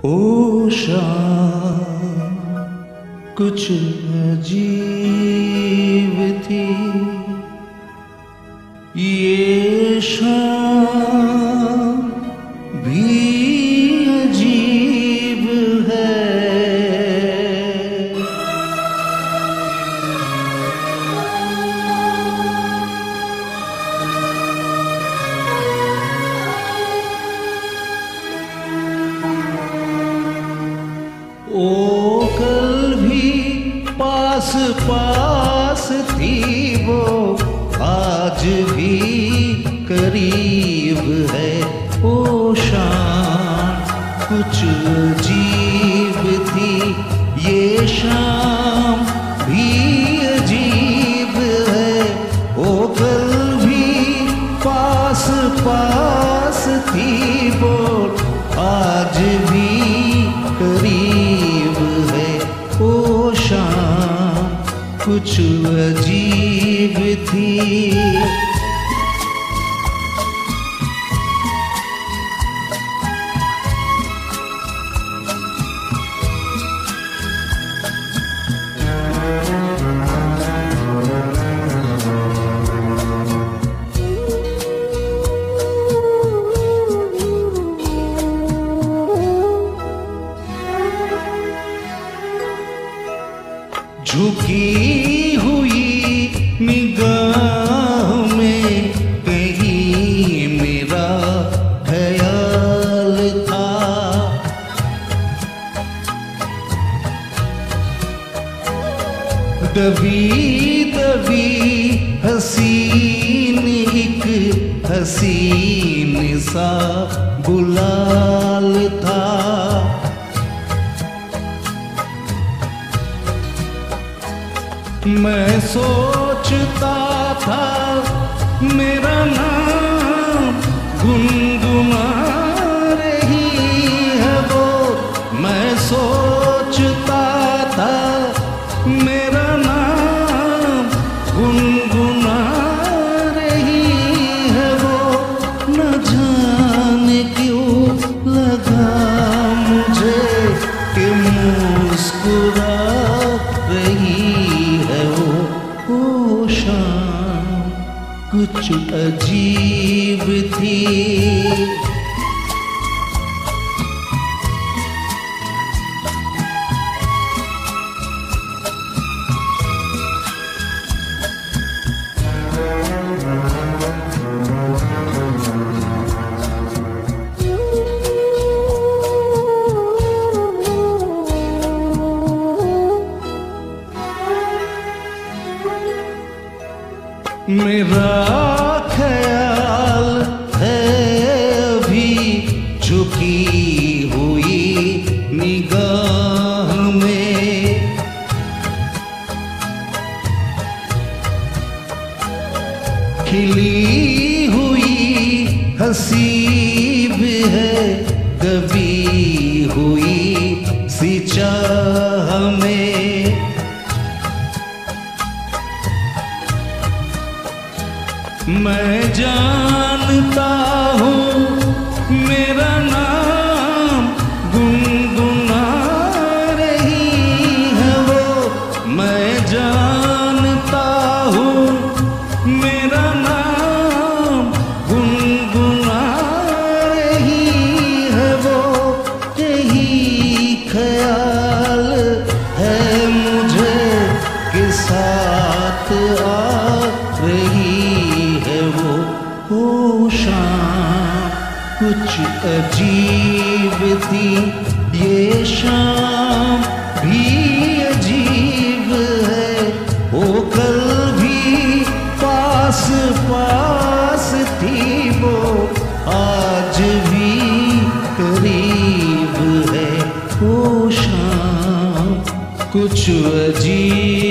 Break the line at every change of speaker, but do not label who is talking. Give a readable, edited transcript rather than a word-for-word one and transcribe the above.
ओ शाम कुछ अजीब थी ये शाम भी अजीब है। ओ कल भी पास पास थी वो आज भी करीब है। ओ शाम कुछ अजीब थी ये शाम भी अजीब है। ओ कल भी पास पास थी वो आज भी करीब है। ओ शाम कुछ अजीब थी। झुकी हुई निगाह में कहीं मेरा ख्याल था। दबी दबी हसीन एक हसीन सा गुलाल था। मैं सोचता था मेरा नाम गुनगुना रही है वो। मैं सोचता था मेरा नाम गुनगुना रही है वो। न जाने क्यों लगा मुझे कि मुस्कुरा रही है वो। ओ शाम कुछ अजीब थी। मेरा ख्याल है अभी झुकी हुई निगाह में। खिली हुई हंसी भी है कभी हुई सी चाह में। मैं जानता हूँ मेरा नाम गुनगुना रही है वो। मैं जानता हूँ मेरा नाम गुनगुना रही है वो। यही ख्याल है मुझे के साथ आ रही है वो। ओ शाम कुछ अजीब थी ये शाम भी अजीब है। ओ कल भी पास पास थी वो आज भी करीब है। ओ शाम कुछ अजीब